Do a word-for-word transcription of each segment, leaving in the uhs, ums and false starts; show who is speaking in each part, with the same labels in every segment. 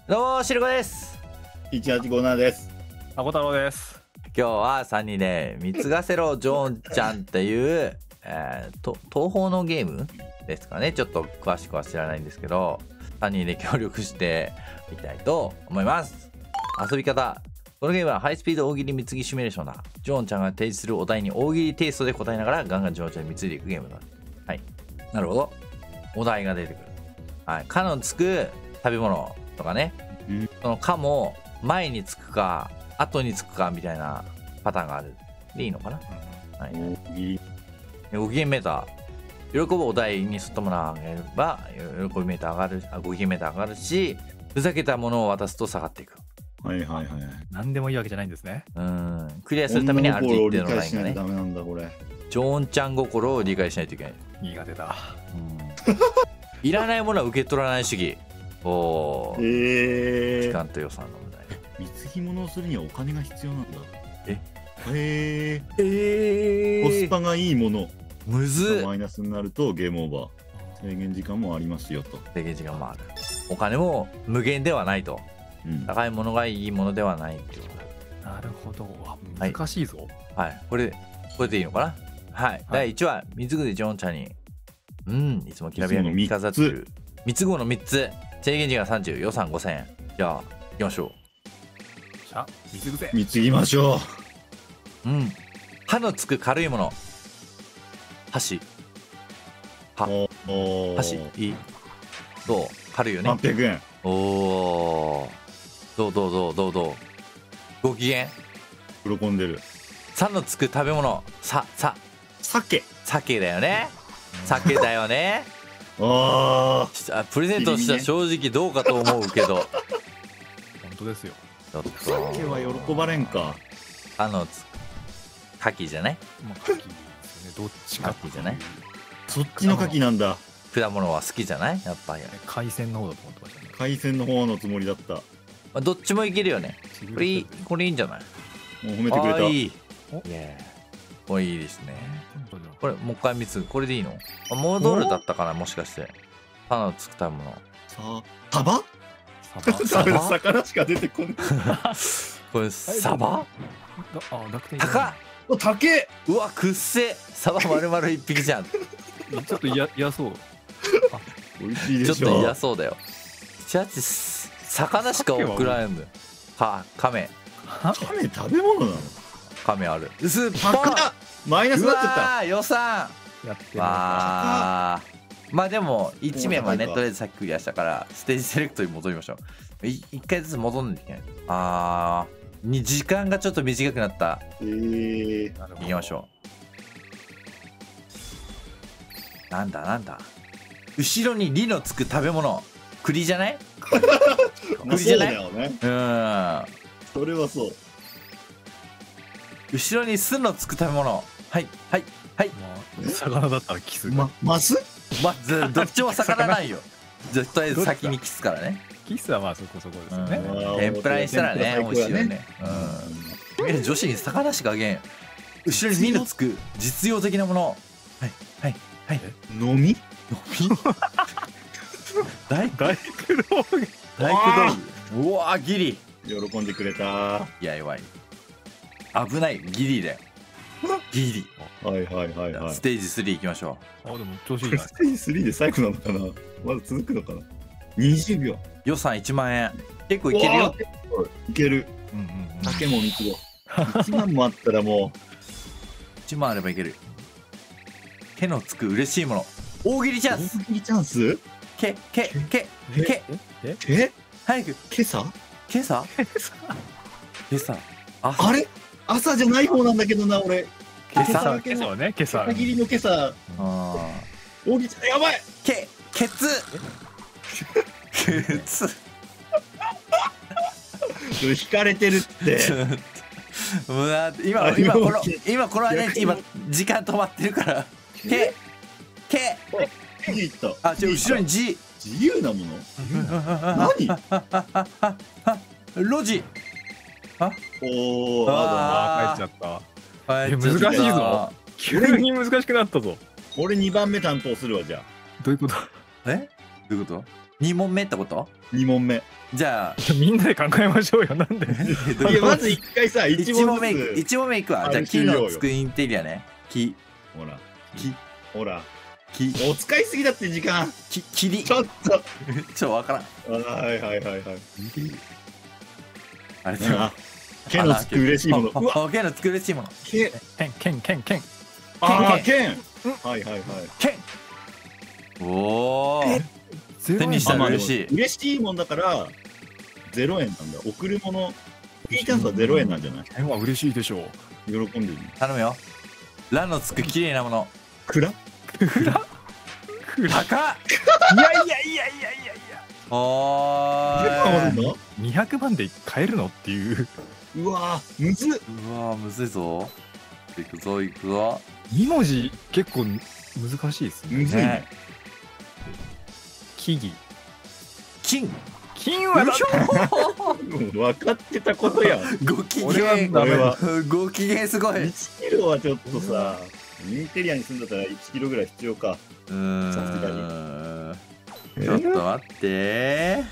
Speaker 1: どうもしるこです。
Speaker 2: いちはちごななです。
Speaker 3: あこ太郎です。
Speaker 1: 今日はさんにんで「貢がせろジョーンちゃん」っていう、えー、と東宝のゲームですかね。ちょっと詳しくは知らないんですけど、さんにんで協力していきたいと思います。遊び方、このゲームはハイスピード大喜利貢ぎシミュレーションだ。ジョーンちゃんが提示するお題に大喜利テイストで答えながらガンガンジョーンちゃんに貢いでいくゲームだ。はい、なるほど。お題が出てくる。はい、かのつく食べ物とかね、うん、そのかも前につくか後につくかみたいなパターンがあるでいいのかな。はい、ご機嫌メーター、喜ぶお題に沿ってもらえれば喜びメーター上がる、あご機嫌メーター上がるし、ふざけたものを渡すと下がっていく。
Speaker 2: はいはいはい。
Speaker 3: 何でもいいわけじゃないんですね。
Speaker 1: うん、クリアするためにある一定のラインがね。
Speaker 2: ダメなんだこれ。
Speaker 1: ジョーンちゃん心を理解しないといけない。
Speaker 3: 苦手だ。
Speaker 1: うん、いらないものは受け取らない主義。おお、えー、時間と予算の問題。
Speaker 2: 貢ぎ物をするにはお金が必要なんだ。
Speaker 1: え
Speaker 2: えー、
Speaker 1: えー、
Speaker 2: コスパがいいもの
Speaker 1: むずっ。
Speaker 2: マイナスになるとゲームオーバー。制限時間もありますよと。
Speaker 1: 制限時間もある。お金も無限ではないと、うん、高いものがいいものではないっていうこと。
Speaker 3: なるほど。難しいぞ。
Speaker 1: はい、はい、これこれでいいのかな。はい、はい、だいいちわ水口ジョーンちゃんに、うんいつもきらびやかに着飾ってる三つ子のみっつ、制限時間さんじゅう、予算ごせんえん。じゃあ行きましょう。
Speaker 3: じゃあ貢ぐぜ。
Speaker 2: 貢ぎましょ
Speaker 1: う。うん歯のつく軽いもの。箸。歯箸いい。どう軽いよね。
Speaker 2: はっぴゃくえん。
Speaker 1: おお、どうどうどうどうどうご機嫌。
Speaker 2: 喜んでる。
Speaker 1: さのつく食べ物。ささ
Speaker 2: 鮭。
Speaker 1: 鮭だよね。鮭だよね。
Speaker 2: あ
Speaker 1: あ、プレゼントしたら正直どうかと思うけど。
Speaker 3: 本当ですよ。
Speaker 1: ちょっと
Speaker 2: 鮭は喜ばれんか。
Speaker 1: あのつ牡蠣じゃない。
Speaker 3: まあ、牡蠣ですね。どっちか
Speaker 1: 牡蠣じゃない。
Speaker 2: そっちの牡蠣なんだ。
Speaker 1: 果物は好きじゃない。やっぱり
Speaker 3: 海鮮の方だと思ってましたね。
Speaker 2: 海鮮の方のつもりだった。
Speaker 1: まあ、どっちもいけるよね。これいい、これいいんじゃない。
Speaker 2: もう褒めてくれた。
Speaker 1: いい。これいいですね。これもう一回見つぐ。これでいいの。あ、戻るだったかな、もしかして。歯のつく食べ物。
Speaker 2: さサバ？サバ？魚しか出てこない。
Speaker 1: これサバ？
Speaker 3: あ、楽天。
Speaker 1: 高っ。
Speaker 2: お、高え。
Speaker 1: うわ、くっせ。サバ丸々一匹じゃん。
Speaker 3: ちょっと嫌嫌そう。
Speaker 2: 美味しいでしょ。
Speaker 1: ちょっと嫌そうだよ。ちゃち魚しか送らないんだよ。か、カメ。
Speaker 2: カメ食べ物なの？
Speaker 1: カメある。スー
Speaker 2: パーマイナスになっちゃった。
Speaker 1: 予算。
Speaker 3: やってる。
Speaker 1: まあまあでもいち名はね、とりあえずさっきクリアしたからステージセレクトに戻りましょう。いっかいずつ戻んなきゃいけない。あーに時間がちょっと短くなった。
Speaker 2: えー、
Speaker 1: いきましょう。なんだなんだ、後ろに「り」のつく食べ物。栗じゃない？
Speaker 2: 栗じゃない？そうだよね。
Speaker 1: うん、
Speaker 2: それはそう。
Speaker 1: 後ろに「す」のつく食べ物。はいはいはい。
Speaker 3: まあ、魚だったらキス。
Speaker 2: ま、マス？
Speaker 1: まずどっちも魚ないよ。絶対先にキスからね。
Speaker 3: キスはまあそこそこですよね。
Speaker 1: 天ぷらにしたらね、美味しいよね。うん。女子に魚しかあげん。後ろに「み」のつく実用的なもの。はいはいはい。
Speaker 2: 飲み？飲み？
Speaker 1: 大
Speaker 3: 大工道具。
Speaker 1: 大工道具。うわー、ギリ。
Speaker 2: 喜んでくれた。
Speaker 1: いや、弱い。危ない、ギリだよ。ギリ。
Speaker 2: はいはいはいはい。
Speaker 1: ステージスリー行きましょ
Speaker 3: う。あ、でも調子いいな。
Speaker 2: ステージスリーで最後なのかな。まだ続くのかな。にじゅうびょう。
Speaker 1: 予算いちまんえん。結構いけるよ。
Speaker 2: いける。酒もみつご。いちまんもあったらもう。
Speaker 1: いちまんあればいける。手のつく嬉しいもの。大喜利チャンス。
Speaker 2: 大喜利チャンス？
Speaker 1: けけけけ
Speaker 2: ええ
Speaker 1: 早く。
Speaker 2: 今朝？
Speaker 1: 今朝？今朝。
Speaker 2: あ、あれ？朝じゃない方なんだけどな、俺。
Speaker 3: 今朝今朝はね、今朝。
Speaker 2: 朝切りの今朝。ああ。大喜利ちゃん、やばい。
Speaker 1: けケツ。ケツ。
Speaker 2: 引かれてるって。
Speaker 1: うわ、今今この今この間今時間止まってるから。けけ。あ、じゃ後ろに G。
Speaker 2: 自由なもの？
Speaker 1: 何？路地。あ、
Speaker 3: おお、ああ、帰っちゃった。難しいぞ。急に難しくなったぞ。
Speaker 2: 俺にばんめ担当するわ、じゃあ。
Speaker 3: どういうこと？
Speaker 1: え？どういうこと？ に問目ってこと？
Speaker 2: に問目。
Speaker 1: じゃあ
Speaker 3: みんなで考えましょうよ。なんで
Speaker 2: いやまず一回さ
Speaker 1: いち
Speaker 2: 一問
Speaker 1: 問目
Speaker 2: ずつ。
Speaker 1: いち問目いくわ。じゃあ木のつくインテリアね。木
Speaker 2: ほら
Speaker 1: 木
Speaker 2: ほら。
Speaker 1: 木
Speaker 2: お使いすぎだって時間。
Speaker 1: き霧
Speaker 2: ちょっと。
Speaker 1: ちょわからん。
Speaker 2: はいはいはいはい。
Speaker 1: あれだ
Speaker 2: あ剣のつく嬉しいもの。うわ
Speaker 1: あ剣のつく嬉しいもの。
Speaker 2: 剣。
Speaker 3: 剣剣剣剣。
Speaker 2: ああ剣。はいはいはい。
Speaker 1: 剣おお手にしたら嬉しい。
Speaker 2: 嬉しいもんだからゼロえんなんだ。贈るもの。いいチャンスはゼロえんなんじゃない？
Speaker 3: 剣は嬉しいでしょう。
Speaker 2: 喜んでる。
Speaker 1: 頼むよ。ラのつく綺麗なもの。
Speaker 2: くら？
Speaker 3: くら
Speaker 1: 高っ。
Speaker 3: いやいやいやいやいやいや。
Speaker 1: おーい。
Speaker 3: にひゃくまんで買えるのっていう。
Speaker 2: うわーむずっ。
Speaker 1: うわーむずいぞ。いくぞいくぞ。
Speaker 3: に文字結構難しいですね。
Speaker 2: むずいね。
Speaker 3: 木々。
Speaker 1: 金。
Speaker 3: 金はだ
Speaker 2: 分かってたことやん。
Speaker 1: ご機
Speaker 3: 俺は
Speaker 1: 嫌。
Speaker 2: ダメだ。
Speaker 1: ご機嫌すごい。
Speaker 2: いちキロはちょっとさ、インテリアに住んだったらいちキロぐらい必要か。
Speaker 1: うーん。
Speaker 2: さすがに
Speaker 1: ちょっと待って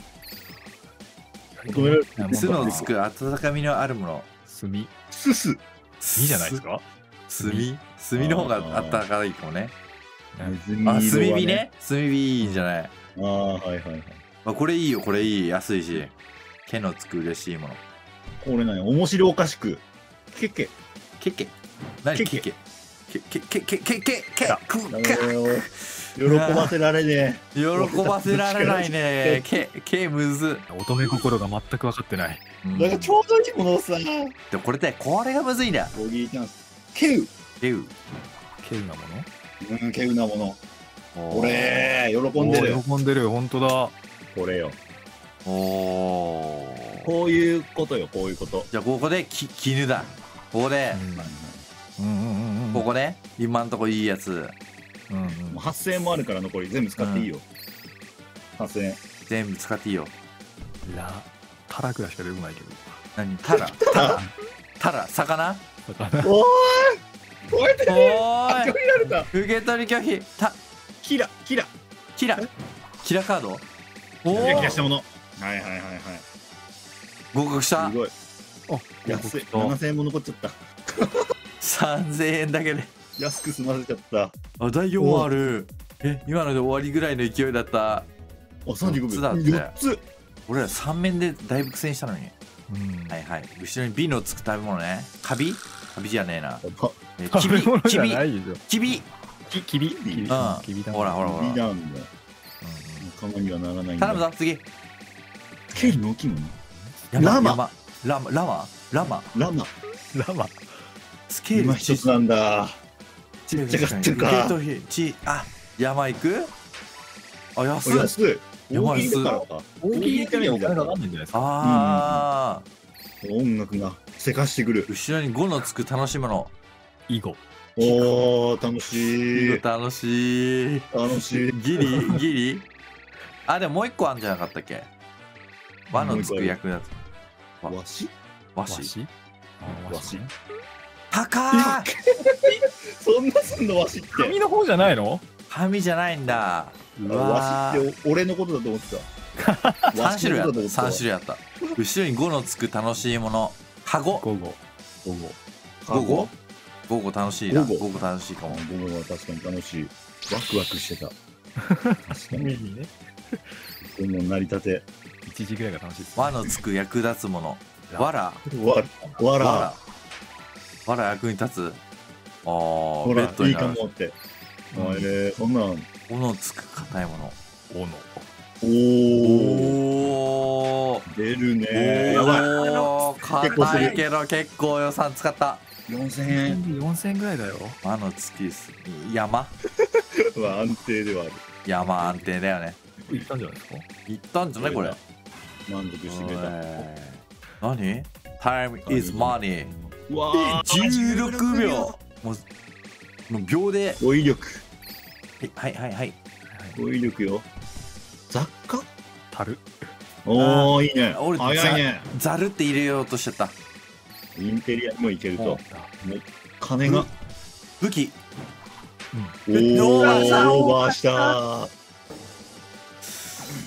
Speaker 2: 求められる
Speaker 1: ー。巣のつく温かみのあるもの。
Speaker 3: 炭。
Speaker 2: すす。
Speaker 3: 炭じゃないですか。
Speaker 1: 炭炭の方があったかいかもね。
Speaker 2: ネズミ
Speaker 1: あ、炭
Speaker 2: 色は
Speaker 1: 火ね。炭火いいんじゃない。
Speaker 2: ああはいはいはい。
Speaker 1: あ、これいいよ、これいい。安いし。毛のつく嬉しいもの。
Speaker 2: これなんや面白おかしく。けけ。
Speaker 1: ケケ。何ケケ。ケケケケケケケク
Speaker 2: ダメだよ。喜ばせられね
Speaker 1: 喜ばせられないね。ケケむず。
Speaker 3: 乙女心が全く分かってない。
Speaker 2: え。だからちょうどいいものをさ。
Speaker 1: でもこれってこれがむずいんだよ。
Speaker 2: ボギーチャンス。ケウ。
Speaker 1: ケウ。
Speaker 3: 稀有なもの。
Speaker 2: うん、ケウなもの。
Speaker 1: こ
Speaker 2: これ喜んでる。
Speaker 3: 喜んでる。本当だ。
Speaker 2: これよ。
Speaker 1: おお。
Speaker 2: こういうことよ、こういうこと。
Speaker 1: じゃあここでき絹だ。ここで、
Speaker 3: うんうんうんうん。
Speaker 1: ここね、今んとこいいやつ
Speaker 3: うんうん
Speaker 2: もうはっせんえんもあるから残り全部使っていいよ。はっせんえん。
Speaker 1: 全部使っていいよ。
Speaker 3: ラタラぐらいしか出てこないけど。
Speaker 1: 何？タラ？タラ？タラ？魚？
Speaker 3: だから
Speaker 2: おーいこうやって
Speaker 1: お
Speaker 2: あ、
Speaker 1: ーい
Speaker 2: 拒否られた。
Speaker 1: 受け取り拒否。た
Speaker 2: キラ、キラ。
Speaker 1: キラキラカード？お
Speaker 2: キラキラした
Speaker 1: お。
Speaker 2: もの。はいはいはいはい。
Speaker 1: 合格した
Speaker 2: す。ごい。
Speaker 3: あ
Speaker 2: 安い。
Speaker 3: 僕と
Speaker 2: ななせんえんも残っちゃった。
Speaker 1: さんぜんえんだけで。
Speaker 2: 安く済ませちゃった。あ、
Speaker 1: あ、だいよんある。え、今ので終わりぐらいの勢いだった。
Speaker 2: さんじゅうごびょう。
Speaker 1: よっつだって
Speaker 2: よっつ。
Speaker 1: 俺らさん面でだいぶ苦戦したのに。
Speaker 3: うん
Speaker 1: はいはい。後ろに美のつく食べ物ね。カビ？カビじゃねえな。
Speaker 2: あ
Speaker 1: えキビ
Speaker 3: 食べ物じゃ
Speaker 1: キビ
Speaker 3: ないでしょ。
Speaker 1: キビ。
Speaker 3: ききびきび
Speaker 1: うん。
Speaker 3: きびだ
Speaker 1: ほらほらほら。
Speaker 2: ビーなんだ。仲間にはならないんだ。
Speaker 1: 頼むぞ次。
Speaker 2: ケイの大きいもの。
Speaker 1: 山
Speaker 2: ラマ
Speaker 1: 山ラマラマラマ
Speaker 2: ラマ。
Speaker 3: ラマ。
Speaker 1: スケール
Speaker 2: 今一つなんだ。ちっちゃかったか。
Speaker 1: 受け取りちあ山行く？あ安い。
Speaker 2: 安い。
Speaker 1: 山
Speaker 2: 大喜利だからか。大喜利ってお金かかんないんじゃないですか。
Speaker 1: ああ、
Speaker 2: 音楽がせかしてくる。
Speaker 1: 後ろにごのつく楽しむの。
Speaker 3: 囲碁。
Speaker 2: おー、楽しい。
Speaker 1: 楽しい。
Speaker 2: 楽しい。
Speaker 1: ギリギリ。あ、でももう一個あんじゃなかったっけ？和のつく役立つ。
Speaker 2: わし
Speaker 1: 和紙。
Speaker 3: わし。あ
Speaker 2: わし。
Speaker 1: 高ー。
Speaker 2: そんなすんのわしって。
Speaker 3: 紙の方じゃないの？
Speaker 1: 紙じゃないんだ。うわ
Speaker 2: わしって俺のことだと思ってた。
Speaker 1: 三種類あった。三種
Speaker 2: 類。
Speaker 1: 類あった。後ろにごのつく楽しいもの。カゴ。
Speaker 3: 午後。午後。
Speaker 1: 午後？午後楽しいな。
Speaker 2: 午後
Speaker 1: 午後楽しいかも。
Speaker 2: 午後は確かに楽しい。ワクワクしてた。確かに。
Speaker 3: いいね。
Speaker 2: この成り立て。
Speaker 3: 一時ぐらいが楽しいです。
Speaker 1: 和のつく役立つもの。わら。
Speaker 2: わわ
Speaker 1: わ
Speaker 2: ら。
Speaker 1: ら。わら役に立つ。ああ、
Speaker 2: ほら、
Speaker 1: ベッド
Speaker 2: い
Speaker 1: になる。
Speaker 2: いかもって。あれ、そんなん。
Speaker 1: ごのつく硬いもの。
Speaker 3: おの。
Speaker 2: おー。
Speaker 1: おお。
Speaker 2: 出るね。やばい。
Speaker 1: おー硬いけど結構予算使った。
Speaker 2: よんせんえん。
Speaker 3: よんせんえんぐらいだよ。
Speaker 1: 和のつきす。山。
Speaker 2: は安定ではある。
Speaker 1: 山安定だよね。
Speaker 3: いったんじゃないですか？
Speaker 1: いったんじゃないこれ。
Speaker 2: 満足してくれた。
Speaker 1: 何 ?Time is money。
Speaker 2: うわー。
Speaker 1: じゅうろくびょう。もう、もう秒で。
Speaker 2: 語彙力。
Speaker 1: はいはいはい。
Speaker 2: 語彙力よ。雑貨
Speaker 3: 樽。
Speaker 2: おー、いいね。
Speaker 1: 俺
Speaker 2: 早いね。
Speaker 1: ざるって入れようとしちゃった。
Speaker 2: インテリアにもいけると。
Speaker 1: お
Speaker 2: もう金が。
Speaker 1: 武器。
Speaker 2: おー、
Speaker 1: オーバーした
Speaker 2: オーバーした。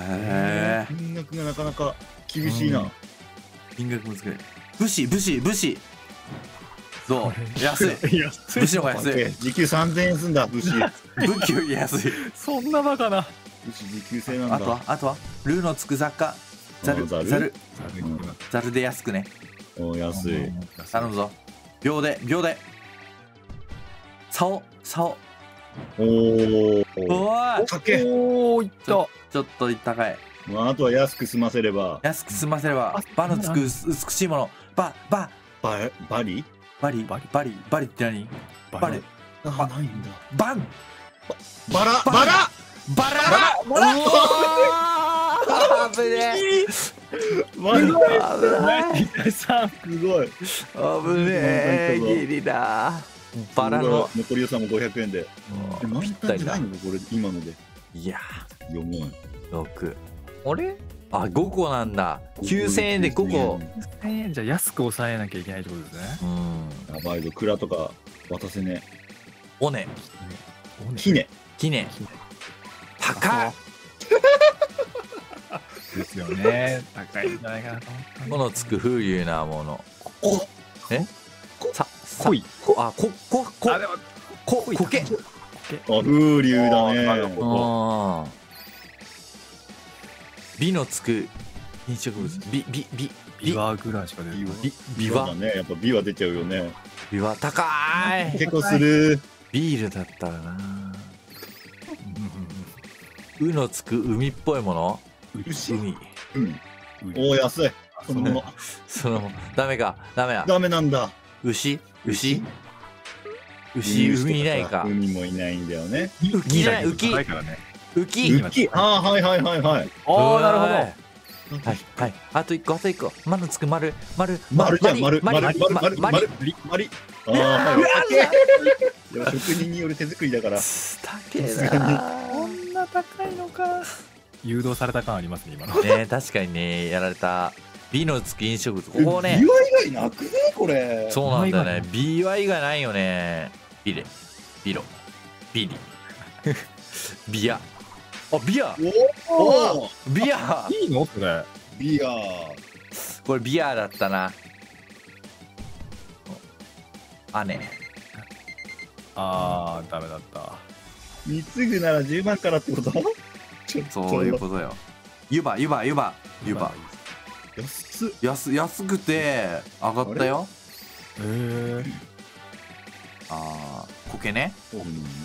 Speaker 1: へえ。
Speaker 2: 金額がなかなか厳しいな。
Speaker 1: 金額難しい。武士武士武士。どう？安い。
Speaker 3: 安
Speaker 1: 武士の方が安い。
Speaker 2: 時給さんぜんえんすんだ、武士。
Speaker 1: 武器より安い。
Speaker 3: そんなバカな。
Speaker 2: 武士時給制なんだ。
Speaker 1: あとはあとはルーのつく雑貨。ザル
Speaker 2: あザル
Speaker 1: ザル
Speaker 2: うん
Speaker 1: ザルで安くね。
Speaker 2: お安い。
Speaker 1: 頼むぞ。秒で秒で。竿竿。
Speaker 2: おー。
Speaker 1: おい。
Speaker 2: かけ。
Speaker 3: おお、いった。
Speaker 1: ちょっと高い。
Speaker 2: まあ、あとは安く済ませれば。
Speaker 1: 安く済ませればバのつく美しいもの。ババ
Speaker 2: ババリ
Speaker 1: バリ
Speaker 3: バリ
Speaker 1: バリバリって何？バリ
Speaker 2: あ、ないんだ。
Speaker 1: バン
Speaker 2: バラバラ
Speaker 1: バラバラ。うわー危ねえ。
Speaker 2: マジ
Speaker 1: 危ない
Speaker 3: ナイスさん。
Speaker 2: すごい。
Speaker 1: 危ねえギリだ。バラの
Speaker 2: 残り予算もごひゃくえんで。え満
Speaker 1: ぴったりだ
Speaker 2: タンじゃない。のこれ今ので。
Speaker 1: いや
Speaker 2: よんまん。
Speaker 1: ろく。あれ？あごこなんだ。きゅうせんえんでごこ。
Speaker 3: せんえんじゃ安く抑えなきゃいけないってことですね。
Speaker 1: うん。
Speaker 2: やばいぞ、蔵とか渡せね
Speaker 1: おね
Speaker 2: え。きね。
Speaker 1: きね高い。
Speaker 3: ですよね。高いんじゃないかなと思ったんだ。
Speaker 1: このつく風流なもの。
Speaker 2: お
Speaker 1: え？ささ
Speaker 3: 濃い。
Speaker 1: こあこここ
Speaker 3: あ、でも、
Speaker 1: ここけ。
Speaker 2: あ、風流だ
Speaker 3: あなる
Speaker 2: ね。
Speaker 3: ほ
Speaker 1: ああ。美のつく飲食物。美美美
Speaker 3: ビワぐらいしか出てない。
Speaker 1: 美美
Speaker 2: そうだ
Speaker 1: は
Speaker 2: ね。やっぱ美は出ちゃうよね。
Speaker 1: 美は高い。
Speaker 2: 結構する。
Speaker 1: ビールだったらな。
Speaker 3: うん
Speaker 1: うのつく海っぽいもの。
Speaker 2: 牛。
Speaker 1: 海。
Speaker 2: うん。
Speaker 3: うんうん。
Speaker 2: おー、安い。そのまま。
Speaker 1: そのダメかダメや。
Speaker 2: ダメなんだ。
Speaker 1: 牛牛牛海いないか。
Speaker 2: 海もいないんだよね。
Speaker 1: 浮きじゃない浮き
Speaker 3: 高いからね。
Speaker 1: 浮き。
Speaker 3: い
Speaker 2: 浮き。ああ、はいはいはいはい。
Speaker 3: ああ、なるほど。
Speaker 1: はいはい。あと一個あと一個。まのつく丸丸
Speaker 2: 丸じゃん、丸、
Speaker 1: マリ
Speaker 2: 丸、丸、丸、
Speaker 1: マリ
Speaker 2: 丸、丸。ああ、はい。いや、職人による手作りだから。
Speaker 1: 高えな。
Speaker 3: こんな高いのか。誘導された感ありますね、今の。
Speaker 1: ね確かにねやられた美のつく飲食物ここね
Speaker 2: ビワ以外なくねこれ。
Speaker 1: そうなんだよね ビワ以外ないよねビレビロビリビアあビア
Speaker 2: おお。
Speaker 1: ビア
Speaker 3: いいのそれ。
Speaker 2: ビア。
Speaker 1: これビアだったな姉
Speaker 3: ああ、ダメだった。
Speaker 2: 貢ぐならじゅうまんからってこと？ちょっと
Speaker 1: そういうことよ湯葉湯葉湯葉湯葉
Speaker 2: 安っ。
Speaker 1: 安安くて上がったよ
Speaker 3: へえ。
Speaker 1: あーコケね
Speaker 2: うん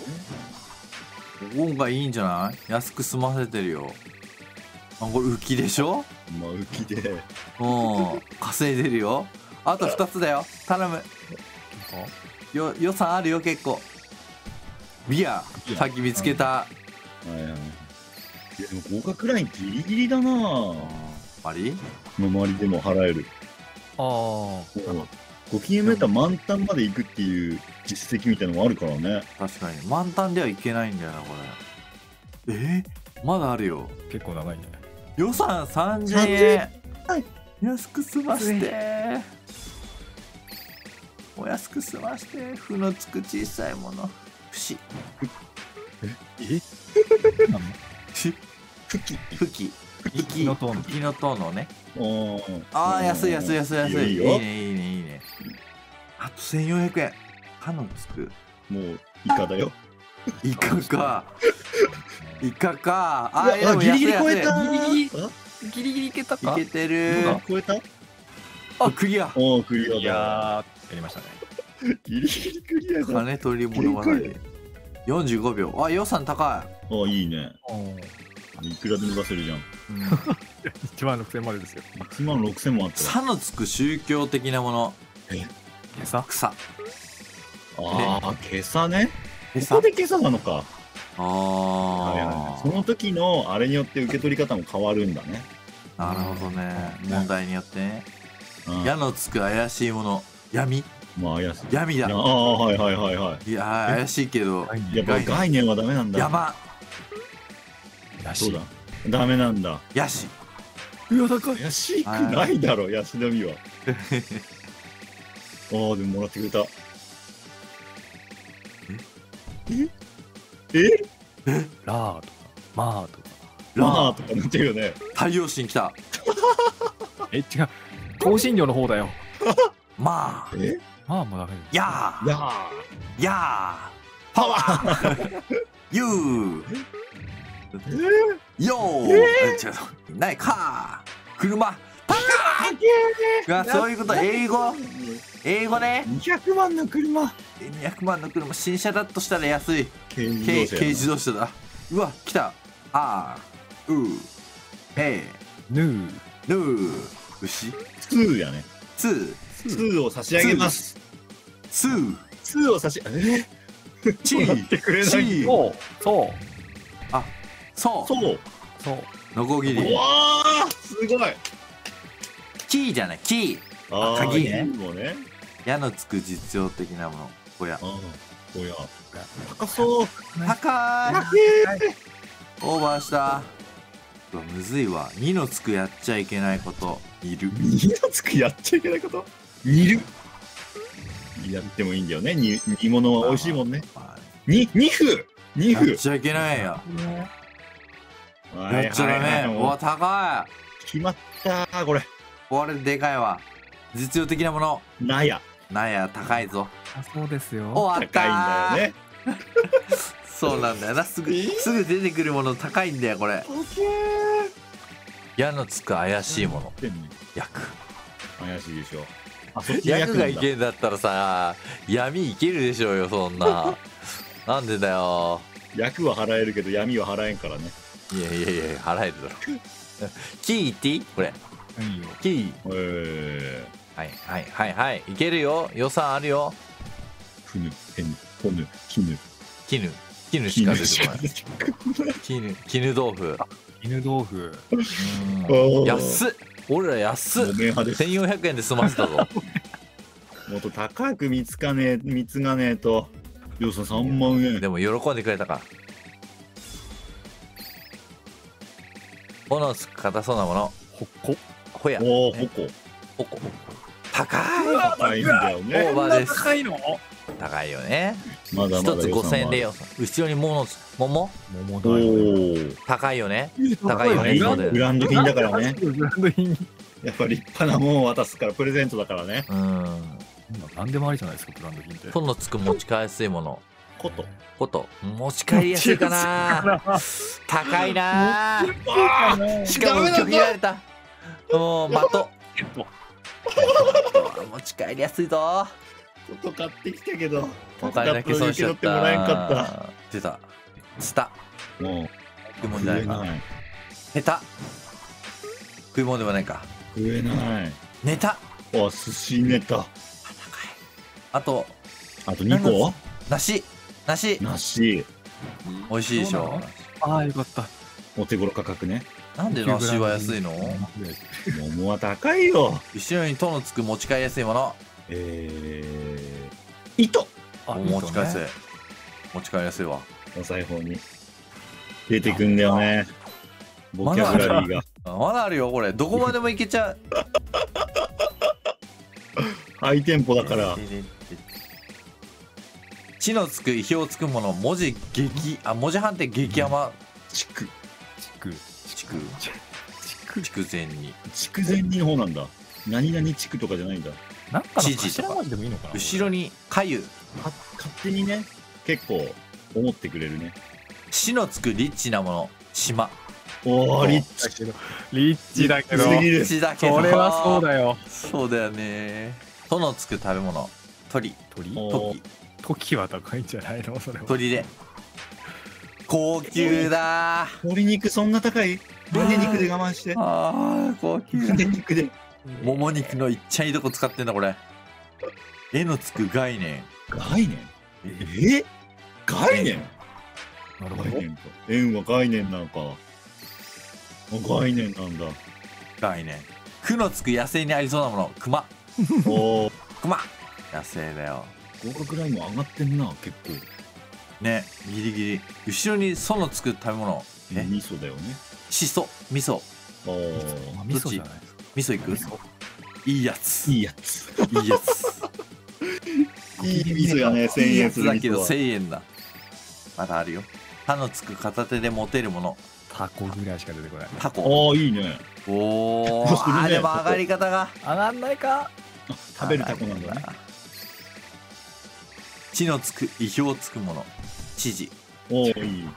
Speaker 1: ここがいいんじゃない安く済ませてるよあこれ浮きでしょ
Speaker 2: まあ浮きで。
Speaker 1: うん稼いでるよあとふたつだよ頼むよ予算あるよ結構ビア
Speaker 3: ビア
Speaker 1: さっき見つけた
Speaker 2: はいはい。いやでも合格ラインギリギリだなぁ。
Speaker 1: あり
Speaker 2: の周りでも払える。
Speaker 3: あ
Speaker 2: ごきげんメーター満タンまで行くっていう実績みたいなのもあるからね。
Speaker 1: 確かに満タンではいけないんだよなこれえー、まだあるよ
Speaker 3: あ、結構長いね。
Speaker 1: 予算さんじゅうえん
Speaker 2: はい
Speaker 1: 安く済ましてお安く済まして負のつく小さいもの節
Speaker 3: え？
Speaker 1: し
Speaker 2: 吹き。
Speaker 1: 吹き吹き
Speaker 3: の塔の
Speaker 1: 吹きの塔のね
Speaker 2: あ
Speaker 1: ああ安い安い安い安いいい
Speaker 2: いいよいいよ。
Speaker 1: ねいいねいいねあとせんよんひゃくえんかのつく
Speaker 2: もうイカだよ。
Speaker 1: イカかイカか
Speaker 2: うわ
Speaker 1: あでも
Speaker 2: ギリギリ
Speaker 1: 安い
Speaker 2: 超えた。
Speaker 3: ギリギリ
Speaker 2: あ
Speaker 3: ギリギリいけた
Speaker 1: いけてる
Speaker 2: 超えた？
Speaker 1: あクリア
Speaker 2: おおクリアだ。
Speaker 3: いやー、やりましたね。
Speaker 2: ギリギリクリアだ。
Speaker 1: 金取り物語よんじゅうごびょうあ予算高
Speaker 2: あいいね。いくらでも出せるじゃん。
Speaker 1: い、うん、
Speaker 3: いちまんろくせんまでですよ。
Speaker 2: いちまんろくせんもあったら。
Speaker 1: さのつく宗教的なもの
Speaker 3: 今朝
Speaker 1: 草
Speaker 2: ああ、今朝ね。こ
Speaker 1: 草
Speaker 2: こで今朝なのか。
Speaker 1: あ
Speaker 2: はいはい
Speaker 1: あ
Speaker 2: その時のあれによって受け取り方も変わるんだね。
Speaker 1: なるほどね
Speaker 2: うん
Speaker 1: 問題によってね
Speaker 2: うん
Speaker 1: 矢のつく怪しいもの闇
Speaker 2: まあ怪しい。
Speaker 1: 闇だ
Speaker 2: いやああはいはいはいはい
Speaker 1: や怪しいけど
Speaker 2: い。やっぱ概念はダメなんだ。
Speaker 1: 山
Speaker 2: そうだ。ダメなんだ。
Speaker 1: ヤシ
Speaker 3: うわ、高い。
Speaker 2: 怪しくないだろ、ヤシの実は。ああ、でももらってくれた。ええ
Speaker 3: ラーとか、マーとか。
Speaker 2: ラーとかなってるよね。
Speaker 1: 太陽神来た。
Speaker 3: え、違う。香辛料の方だよ。
Speaker 1: まあ
Speaker 2: え
Speaker 3: まあ、もうダメです。
Speaker 1: や
Speaker 2: いや
Speaker 1: ーやーパワーユーよーえ違うないかー車パカーがそういうこと。英語英語ね。
Speaker 2: にひゃくまんの車。
Speaker 1: にひゃくまんの車、新車だとしたら安い。
Speaker 2: 軽自
Speaker 1: 軽
Speaker 2: 動車やな。
Speaker 1: 軽自動車だ。うわ来た。あーうーえ
Speaker 3: ヌー。
Speaker 1: ーぬー牛
Speaker 2: ツーやね。
Speaker 1: ツー
Speaker 2: ツーを差し上げます。
Speaker 1: ツー
Speaker 2: ツーを差し、え
Speaker 1: チ
Speaker 2: もらって
Speaker 1: ー
Speaker 2: くれない
Speaker 1: チー
Speaker 3: そう。そう。
Speaker 1: そう
Speaker 2: そう。
Speaker 3: そう。
Speaker 1: ノコギリ
Speaker 2: うわーすごい。
Speaker 1: キーじゃないキー。
Speaker 2: あー
Speaker 1: 鍵ね
Speaker 2: もね。
Speaker 1: 矢のつく実用的なもの。小屋
Speaker 2: ああ、おや。高そう。
Speaker 1: 高い
Speaker 2: 高
Speaker 1: オーバーした。うわむずいわ。にのつくやっちゃいけないこといる。
Speaker 2: にのつくやっちゃいけないこと煮る。やってもいいんだよね。煮煮物は美味しいもんね。
Speaker 1: まあ
Speaker 2: に、にふに
Speaker 1: やっ
Speaker 2: ふ
Speaker 1: ちゃいけないや。
Speaker 2: はい
Speaker 1: やっちゃダメ。
Speaker 2: はいはいう
Speaker 1: わ高
Speaker 2: 決まったーこれ。
Speaker 1: い。これでかいわ。実用的なもの。
Speaker 2: なや。
Speaker 1: なんや高いぞ。
Speaker 3: あ、そうですよ。
Speaker 1: 終わった
Speaker 2: 高いんだよね。
Speaker 1: そうなんだよな。すぐ
Speaker 2: えー
Speaker 1: すぐ出てくるもの高いんだよこれ。
Speaker 2: 高え
Speaker 1: 矢のつく怪しいもの。
Speaker 2: ー。
Speaker 1: 役。
Speaker 2: 怪しいでしょ。あ、そっちの役
Speaker 1: 役がい
Speaker 2: なんだ。
Speaker 1: けんだったらさ、闇いけるでしょうよそんな。なんでだよ。
Speaker 2: 役は払えるけど闇は払えんからね。
Speaker 1: いやいやいや払えるだろ。キーっていいこれ。
Speaker 3: いいよ。
Speaker 1: キー。
Speaker 2: え
Speaker 1: はいはいはいはい。いけるよ。予算あるよ。
Speaker 2: ー。ふぬ、へぬ、ほぬ、きぬ。
Speaker 1: 絹。絹しか出てこない。
Speaker 2: きぬ
Speaker 1: 絹。絹豆腐。
Speaker 3: 犬豆腐。
Speaker 1: うん
Speaker 2: おー
Speaker 1: 安っ。俺ら安っ。
Speaker 2: ごめん派です。
Speaker 1: せんよんひゃくえんで済ませたぞ。
Speaker 2: もっと高く見つかねえ、見つがねえと。予算さんまんえん。
Speaker 1: でも喜んでくれたか。炎つく硬そうなもの。
Speaker 3: ほっこ。
Speaker 1: ほや。
Speaker 2: おお、ほこ。
Speaker 1: ほこ。高い。
Speaker 2: 高いんだよ
Speaker 1: オー
Speaker 2: ね。
Speaker 1: バーです。
Speaker 3: 高いの。
Speaker 1: 高いよね。
Speaker 2: まだまだ
Speaker 1: 一つごせんえんで
Speaker 2: よ。
Speaker 1: よ。後ろに桃桃
Speaker 3: 桃
Speaker 2: お
Speaker 3: だよ。
Speaker 2: お。
Speaker 1: 高いよね。高いよね。
Speaker 2: ブ
Speaker 1: そうだよね。
Speaker 2: ランド品だからね。
Speaker 3: ブランド品。
Speaker 2: やっぱ立派なもんを渡すからプレゼントだからね。
Speaker 1: うん。
Speaker 3: 何でもありじゃないですか、ブランド品って。
Speaker 1: とのつく持ち返すいもの。
Speaker 2: こと。
Speaker 1: こと。持ち帰りやすいかな。高いな。しかも拒否られた。もう的。持ち帰りやすいぞ。
Speaker 2: こと買ってきたけど。
Speaker 1: お金だけ損しちゃっ
Speaker 2: 受け取ってもらえんか
Speaker 1: た。出た。スタ。
Speaker 2: た。もう
Speaker 1: 食い物じゃないか。
Speaker 2: ない。
Speaker 1: 下手。食い物ではないか。
Speaker 2: 食えない。
Speaker 1: ネタ。
Speaker 2: あ、寿司ネタ。
Speaker 1: あと、
Speaker 2: あとにこ
Speaker 1: 梨。梨。
Speaker 2: 梨。
Speaker 1: 美味しいでしょ。
Speaker 3: ああ、よかった。
Speaker 2: お手頃価格ね。
Speaker 1: なんで梨は安いの？
Speaker 2: 桃は高いよ。
Speaker 1: 後ろに「と」のつく持ち帰りやすいもの。
Speaker 2: えー、糸。
Speaker 3: あ
Speaker 1: 持ち返せ。
Speaker 3: いいとね
Speaker 1: 持ち帰りやすいわ。
Speaker 2: お裁縫に。出てくんだよね。ボキャブラリーが。
Speaker 1: あまだあるよこれ。どこまでもいけちゃう。
Speaker 2: ハイテンポだから。
Speaker 1: 地のつく意表をつくもの。文字激あ文字判定激甘。
Speaker 2: ちく。
Speaker 3: 地区。
Speaker 1: 地区筑前に
Speaker 2: 筑前煮の方なんだ。何々地区とかじゃないんだ。
Speaker 3: なんかの
Speaker 1: 知事とか
Speaker 3: 頭文字でもいいのかな。
Speaker 1: 後ろにかゆ。
Speaker 2: か勝手にね、結構思ってくれるね。
Speaker 1: しのつくリッチなもの。島。
Speaker 2: おー、リッ
Speaker 3: だけどリッチだけど。
Speaker 2: すぎる
Speaker 1: リッチだけど
Speaker 3: それはそうだよ。
Speaker 1: そうだよね。とのつく食べ物。鳥。
Speaker 3: 鳥
Speaker 2: お
Speaker 1: トキ。
Speaker 3: 時は高いんじゃないのそれは。
Speaker 1: 鳥で。高級だー。
Speaker 2: 鶏肉そんな高い？胸肉で我慢して。
Speaker 1: あー高級だ。
Speaker 2: 胸肉で。
Speaker 1: もも肉のいっちゃいいとこ使ってんだこれ。絵のつく概念。
Speaker 2: 概念？え？概念？
Speaker 3: なるほど。
Speaker 2: 概念か。円は概念なんか。概念なんだ。
Speaker 1: 概念。くのつく野生にありそうなもの。熊。
Speaker 2: おー、
Speaker 1: 熊。野生だよ。
Speaker 2: 合格ラインも上がってんな、結構。
Speaker 1: ね、ギリギリ。後ろにそのつく食べ物。え、
Speaker 2: 味噌だよね。
Speaker 1: しそ、味噌。
Speaker 2: あー、
Speaker 3: まあ味噌じゃないですか。
Speaker 1: 味噌いく？いいやつ。
Speaker 2: いいやつ。
Speaker 1: いいやつ。
Speaker 2: いい味噌やね、1000
Speaker 1: いいや
Speaker 2: 円する
Speaker 1: つだけど
Speaker 2: 味噌は。
Speaker 1: せんえんだ。まだあるよ。歯のつく片手で持てるもの。
Speaker 3: タコぐらいしか出てこない。
Speaker 1: タコ。
Speaker 2: ああ、いいね。
Speaker 1: おお、
Speaker 2: タコするね
Speaker 1: あ、でも上がり方が。
Speaker 3: 上がんないか。
Speaker 2: 食べるタコなんだね。
Speaker 1: 地のつく、意表つくもの。知事。
Speaker 2: おお、いい。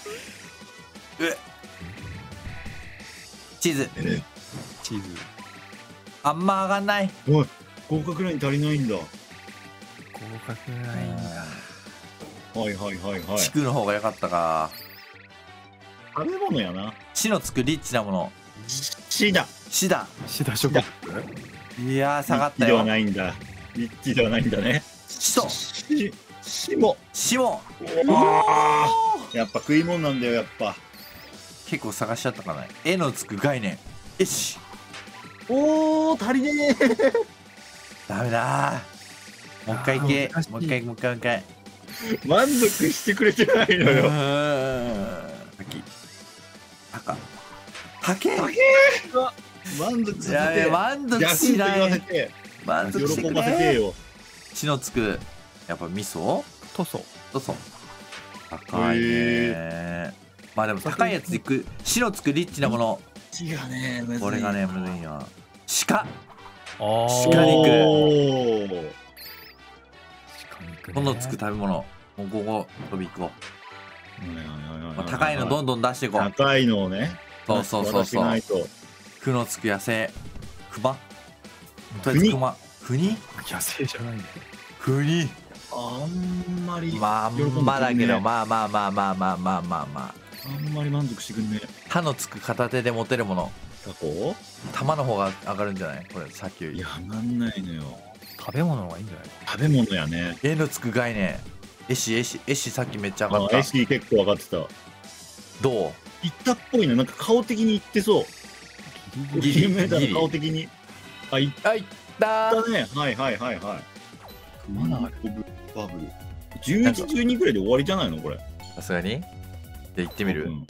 Speaker 1: 地図。
Speaker 2: え
Speaker 3: チーズ。
Speaker 1: あんま上がんない。
Speaker 2: おい、合格ライン足りないんだ。
Speaker 3: 合格ラインが。
Speaker 2: はいはいはいはい。
Speaker 1: 地区の方が良かったか。
Speaker 2: 食べ物やな。
Speaker 1: 地のつくリッチなもの。
Speaker 2: シダ。
Speaker 1: シダ。
Speaker 3: シダショコ
Speaker 1: いやー、下がっ
Speaker 2: リッチでは
Speaker 1: たよ。
Speaker 2: ないんだ。リッチではないんだね。
Speaker 1: シソ。
Speaker 2: し、しも。
Speaker 1: シモ。
Speaker 2: やっぱ食い物なんだよ、やっぱ。
Speaker 1: 結構探しちゃったかな。絵のつく概念。よし。
Speaker 2: おー、足りねえ。
Speaker 1: ダメだー。もう一回いけ
Speaker 3: あー難し。い
Speaker 1: もう一回、もう一回、もう一回。
Speaker 2: 満足してくれてないのよ。
Speaker 1: 滝。高。竹。
Speaker 2: 満足さ
Speaker 1: やべえ、
Speaker 2: せて。
Speaker 1: 満足
Speaker 2: 逆
Speaker 1: し
Speaker 2: に言わ
Speaker 1: ない。
Speaker 2: せて。
Speaker 1: 満足してく
Speaker 2: 喜ばせて
Speaker 1: れ。
Speaker 2: よ。
Speaker 1: 血のつく。やっぱ味噌。
Speaker 3: 塗装。
Speaker 1: そうそう。高いね。まあでも高いやついく。死のつくリッチなもの。
Speaker 2: 違うね。むずい
Speaker 1: これがね、むずいな。鹿。
Speaker 3: あ
Speaker 1: 鹿肉
Speaker 2: おー
Speaker 3: 鹿肉ね。
Speaker 1: どんどんつく食べ物。もうここ飛び行こ
Speaker 2: はいはいはいはい
Speaker 1: う。まあ高いのどんどん出していこう。
Speaker 2: 高いのをね。
Speaker 1: そうそうそうそう
Speaker 2: 渡してないと。
Speaker 1: くのつく野生。熊。とりあえ
Speaker 2: 国
Speaker 1: ず熊。国。
Speaker 3: 野生じゃないんだよ。
Speaker 1: 国。
Speaker 2: あんまり。
Speaker 1: まあ
Speaker 2: 喜んでくんね
Speaker 1: まあだけど、まあまあまあまあまあまあまあまあ。
Speaker 2: あんまり満足してくんね。
Speaker 1: 歯のつく片手で持てるもの。
Speaker 2: タコ
Speaker 1: 玉の方が上がるんじゃないこれさっきより。
Speaker 2: いや、上がんないのよ。
Speaker 3: 食べ物の方がいいんじゃない？
Speaker 2: 食べ物やね。
Speaker 1: 絵のつく概念。絵師絵師絵師さっきめっちゃ上がっ
Speaker 2: あ、
Speaker 1: た。
Speaker 2: エシ結構上がってた。
Speaker 1: どう？
Speaker 2: いったっぽいな。なんか顔的にいってそう。
Speaker 1: ギリ
Speaker 2: ギリメーター
Speaker 1: ギリ
Speaker 2: の顔的に。あ、いっ
Speaker 1: あいったー。
Speaker 2: たね。はいはいはいはい。
Speaker 3: まだある。
Speaker 2: バブル。じゅういち、じゅうにぐらいで終わりじゃないのこれ。
Speaker 1: さすがに。じゃあ行ってみる。
Speaker 2: うん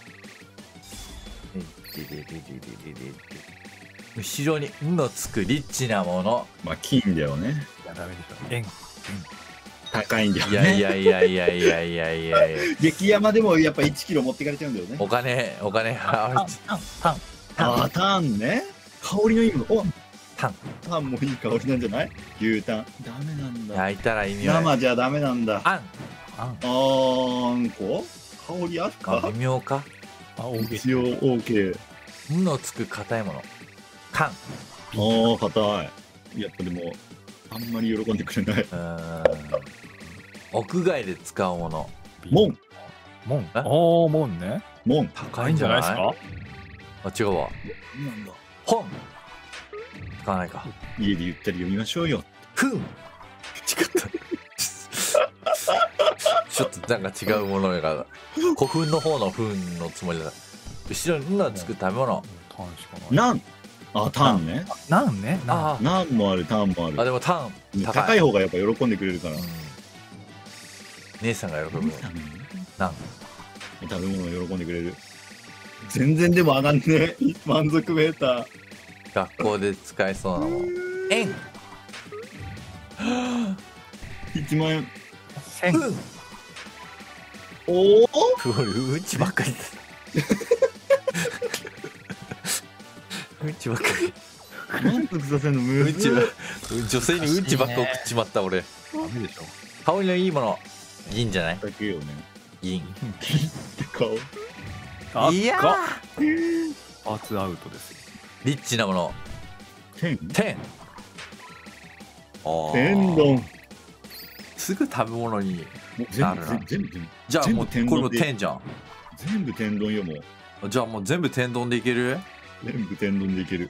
Speaker 1: 後ろに「ん」のつくリッチなもの。
Speaker 2: まあ、金だよね。
Speaker 3: いやダメでしょ。円。
Speaker 2: 高いんだよ
Speaker 1: いやい
Speaker 2: ね。
Speaker 1: やいやいやいやいやいやいや。
Speaker 2: 激山でもやっぱいちキロ持ってかれちゃうんだよね。
Speaker 1: お金お金払われち
Speaker 3: タンタン
Speaker 2: あー、タンね。香りのいいもの。お
Speaker 1: タン。
Speaker 2: タンもいい香りなんじゃない牛タン。ダメなんだ。
Speaker 1: 焼いたら意味ない。
Speaker 2: 生じゃダメなんだ。
Speaker 1: あん。
Speaker 3: あん。
Speaker 2: あーんこ香りある
Speaker 1: あ
Speaker 2: か
Speaker 1: 微妙か。
Speaker 3: あ大げ
Speaker 2: 一応 OK。
Speaker 1: 「ん」のつく硬いもの。缶。
Speaker 2: あー、硬い。やっぱでもあんまり喜んでくれない。
Speaker 1: うーん。屋外で使うもの。
Speaker 2: 門
Speaker 3: 門。
Speaker 1: え
Speaker 3: おー門ね。
Speaker 2: 門
Speaker 1: 高いんじゃない？
Speaker 3: ですか？
Speaker 1: あ、違うわ。
Speaker 2: なんだ。
Speaker 1: 本。使わないか。
Speaker 2: 家でゆったり読みましょうよ。
Speaker 1: ふん。違った。ちょっとなんか違うものが。古墳の方のふんのつもりだ。後ろに「ん」のつく食べ物。
Speaker 3: タンしかない。
Speaker 2: なんあ、タンね。
Speaker 3: なんね。なん。
Speaker 1: あ
Speaker 2: なんもある、タンもある
Speaker 1: あ。あ、でもタン高い。
Speaker 2: 高い方がやっぱ喜んでくれるから。
Speaker 1: うん姉さんが喜ぶ。なん。
Speaker 2: 食べ物を喜んでくれる。全然でも上がんねえ。満足メーター。
Speaker 1: 学校で使えそうなもの。円。
Speaker 2: いちまん円。
Speaker 3: 千。
Speaker 1: ふん。
Speaker 2: おお
Speaker 1: これうんちばっかりだ。うんちばっかり。
Speaker 2: 満足させるのむず
Speaker 1: うんちば、女性にうんちばっか送っちまった俺。
Speaker 3: ダメでしょ。
Speaker 1: 香りのいいもの。銀じゃない？
Speaker 2: だけよね。
Speaker 1: 銀。
Speaker 2: って顔。
Speaker 3: あ
Speaker 1: いや
Speaker 3: が
Speaker 1: ー。
Speaker 3: パーツアウトですよ。
Speaker 1: リッチなもの。
Speaker 2: 天
Speaker 1: 天。あー
Speaker 2: 天丼。
Speaker 1: すぐ食べ物に。
Speaker 2: もう全部
Speaker 1: なるな
Speaker 2: 全部全部
Speaker 1: じゃあもう
Speaker 2: 全部天丼で
Speaker 1: これも天じゃん。
Speaker 2: 全部天丼よもう。
Speaker 1: じゃあもう全部天丼でいける？
Speaker 2: 全部天丼でいける。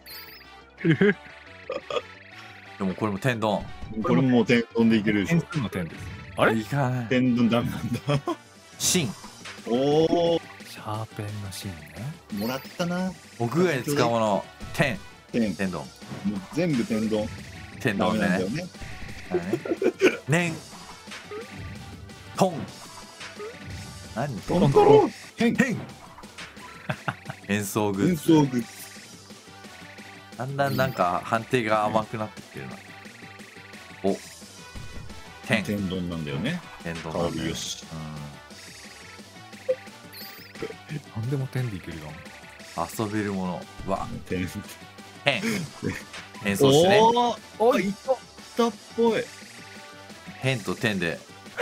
Speaker 1: でもこれも天丼。
Speaker 2: これももう天丼でいけるでしょ。
Speaker 3: 点数の点です。あれ？
Speaker 1: いかない。
Speaker 2: 天丼ダメなんだ。
Speaker 1: 芯。
Speaker 2: おお、
Speaker 3: シャーペンの芯ね。
Speaker 2: もらったな。
Speaker 1: 屋外で使うもの。天。
Speaker 2: 天。
Speaker 1: 天丼。
Speaker 2: もう全部天丼。ダ
Speaker 1: 天丼ね
Speaker 2: メなんだよね。
Speaker 1: 年。トン。何トン？
Speaker 2: トントロ。変。
Speaker 1: 変。演奏グ
Speaker 2: 運
Speaker 1: ッズ。
Speaker 2: 送グッズ。
Speaker 1: だんだんなんか判定が甘くなってきてるな。お。天。
Speaker 2: 天丼なんだよね。
Speaker 1: 天丼
Speaker 2: 香
Speaker 1: だね。
Speaker 2: りよし。
Speaker 1: うん。
Speaker 3: 何でも点でいけるな。
Speaker 1: 遊べるもの。うわ、
Speaker 2: 点
Speaker 1: 変。変装してね。
Speaker 2: おーおいったっぽい。
Speaker 1: 変と点で。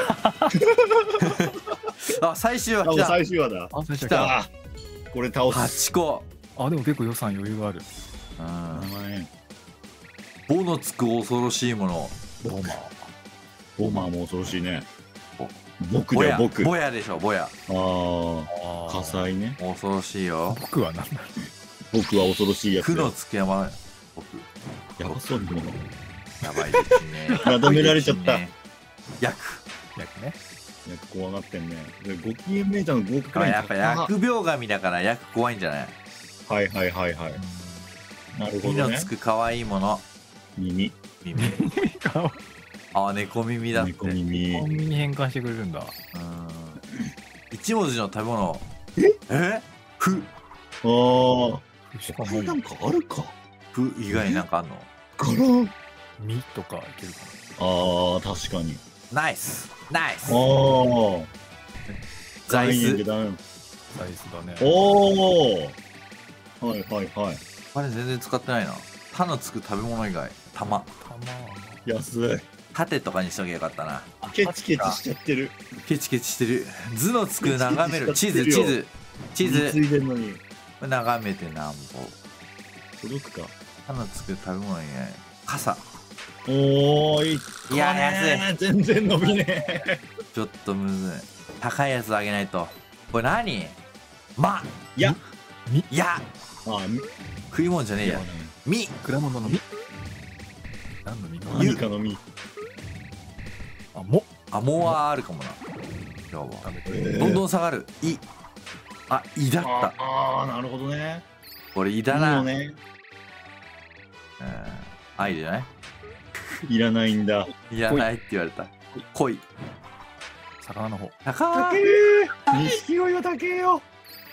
Speaker 1: あ、最終話
Speaker 2: あ、もう
Speaker 1: 来た。
Speaker 2: 最終話だ。
Speaker 3: あ、最初
Speaker 1: 来た
Speaker 3: か。
Speaker 2: あこれ倒す。
Speaker 1: はちこ。
Speaker 3: あ、でも結構予算余裕がある。
Speaker 1: うん。
Speaker 2: ななまんえん。
Speaker 1: ボのつく恐ろしいもの。
Speaker 3: ボーマー。
Speaker 2: ボマーも恐ろしいね
Speaker 1: お。
Speaker 2: 僕
Speaker 1: ボヤ。
Speaker 2: だよ僕。あ
Speaker 1: ボヤでしょ、ボヤ。
Speaker 2: あ
Speaker 3: あー
Speaker 2: 火災ね。
Speaker 1: 恐ろしいよ。
Speaker 3: 僕は何だ。
Speaker 2: 僕は恐ろしいやつ
Speaker 1: 苦の
Speaker 2: だよ。
Speaker 1: つく山。僕。
Speaker 2: やばそうにもの。
Speaker 1: やばいですね。
Speaker 2: なだめられちゃった。
Speaker 1: ね役。
Speaker 3: 役ね。
Speaker 2: いや怖がってんね。でごきげんメーターの合格ライン
Speaker 1: やっぱ
Speaker 2: 高っ
Speaker 1: 疫病神だから役怖いんじゃない？
Speaker 2: はいはいはいはい。なるほどね
Speaker 1: 耳のつ。く可愛いもの。
Speaker 2: 耳。
Speaker 1: 耳。
Speaker 3: 顔
Speaker 1: あ、猫耳だって。
Speaker 2: 猫耳。
Speaker 3: コンビに変換してくれるんだ。
Speaker 1: うん。一文字の食べ物。え？ふ。
Speaker 2: あ
Speaker 3: しか
Speaker 2: あ。これなんかあるか。
Speaker 1: ふ以外なんかあんの？
Speaker 2: からん。
Speaker 3: 身とかいけるか
Speaker 2: ああ確かに。
Speaker 1: ナイスナイス
Speaker 2: ああ。
Speaker 1: 座椅子。
Speaker 2: だね。
Speaker 3: な。サイズだね。
Speaker 2: おお。はいはいはい。
Speaker 1: あれ全然使ってないな。歯のつく食べ物以外。玉。
Speaker 3: た
Speaker 2: 安い。
Speaker 1: 縦とかにしときゃよかったな。
Speaker 2: ケチケチしちゃってる。
Speaker 1: ケチケチしてる。図のつく眺める。地図
Speaker 2: ケチケチし
Speaker 1: 地図。地図。
Speaker 2: ついでんのに。
Speaker 1: 眺めてなんぼ。
Speaker 2: 届くか。
Speaker 1: 歯のつく食べ物以外。傘。
Speaker 2: おーい。
Speaker 1: いや安
Speaker 2: い。全然伸びねえ。
Speaker 1: ちょっとむずい。高いやつあげないと。これ何？ま。
Speaker 2: いや。
Speaker 1: いや。
Speaker 2: あみ
Speaker 1: 食い物じゃねえや。み。
Speaker 3: 果物の実。何の実か
Speaker 2: 何かの実。
Speaker 3: あ、も。
Speaker 1: あ、もうはあるかもな。今日は。
Speaker 3: 食べて
Speaker 2: えー
Speaker 1: どんどん下がる。い。あ、いだっ
Speaker 2: あ
Speaker 1: た。
Speaker 2: あーなるほどね。
Speaker 1: これいだ
Speaker 2: いい
Speaker 1: な。
Speaker 2: のね。
Speaker 1: うん。愛じゃない
Speaker 2: いらないんだ。
Speaker 1: いらないって言われた。恋。
Speaker 3: 魚の方。
Speaker 1: 高
Speaker 2: 高
Speaker 1: い。
Speaker 2: え。錦鯉は高えよ。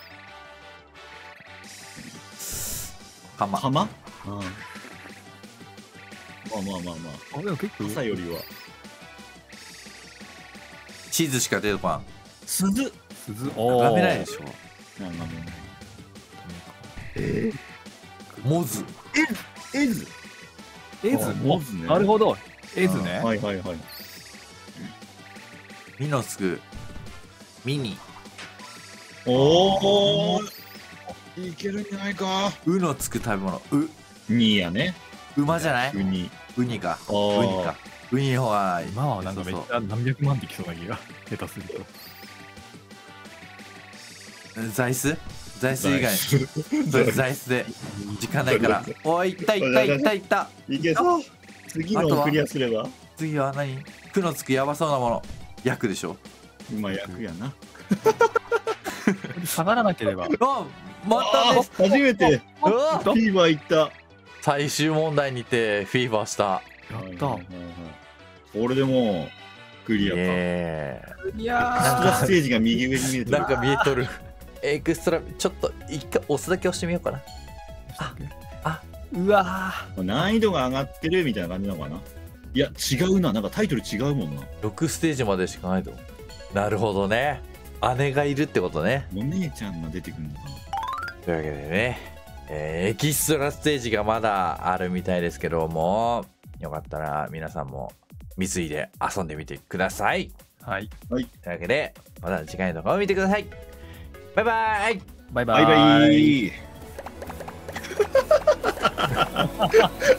Speaker 1: かま。
Speaker 2: 浜？うん。まあまあまあまあ。
Speaker 3: あ、でも結構
Speaker 2: 朝よりは。
Speaker 1: 地図しか出てこん。
Speaker 2: 鈴。
Speaker 3: 鈴。
Speaker 1: 眺めないでしょ。
Speaker 2: なんかもう。
Speaker 3: え
Speaker 1: モズ。
Speaker 2: 絵図。
Speaker 3: 絵図。
Speaker 2: モズね。
Speaker 3: なるほど。絵図ね。
Speaker 2: はいはいはい。
Speaker 1: みのつく。ミニ。
Speaker 2: おお。いけるんじゃないか。
Speaker 1: うのつく食べ物。う。
Speaker 2: にやね。
Speaker 1: 馬じゃない？
Speaker 2: ウニ。
Speaker 1: ウニか。
Speaker 2: あー
Speaker 1: ウニか。ウニの方が。
Speaker 3: 今はなんかめっちゃ何百万できそうな気が下手すると。
Speaker 1: 座椅子座椅子以外。それ座椅子で。時間ないから。おい、いったいったいったいった。
Speaker 2: いけそう。次のをクリアすれば。
Speaker 1: 次は何？くのつくやばそうなもの。役でしょ。
Speaker 2: 今役やな。
Speaker 3: 下がらなければ。
Speaker 1: あ、またです。
Speaker 2: 初めて
Speaker 1: うわ
Speaker 2: フィーバーいった。
Speaker 1: 最終問題にてフィーバーした。
Speaker 3: やった。
Speaker 2: はいはいはいはい俺でもうクリアか。
Speaker 1: え
Speaker 3: い
Speaker 2: エクストラステージが右上に見えてる。
Speaker 1: なんか見えとる。エクストラ、ちょっと一回押すだけ押してみようかな。あ、
Speaker 3: うわ
Speaker 2: 難易度が上がってるみたいな感じなのかな。いや違うな。なんかタイトル違うもんな。
Speaker 1: ろくステージまでしかないと。なるほどね。姉がいるってことね。
Speaker 2: お姉ちゃんが出てくるのかな。
Speaker 1: というわけでね、えーエキストラステージがまだあるみたいですけども、よかったら皆さんも三井で遊んでみてください。
Speaker 3: ー。はい。
Speaker 1: というわけで、また次回の動画を見てください。バイバイ。
Speaker 3: バイバ
Speaker 2: バイバイ。